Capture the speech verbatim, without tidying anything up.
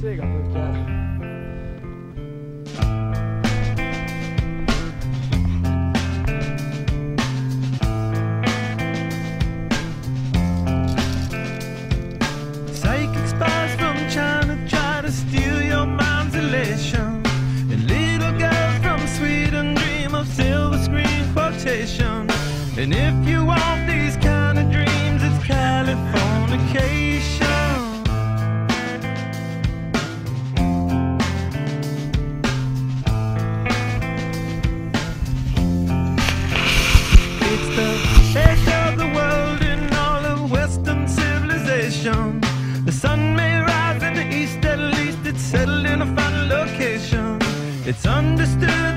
sega perché Psychic spies from China try to steal your mind's elation, and little girls from Sweden dream of silver screen quotation. And if you want these kind of dreams, it's Californication. It's the edge of the world in all of Western civilization. The sun may rise in the east, at least it's settled in a final location. It's understood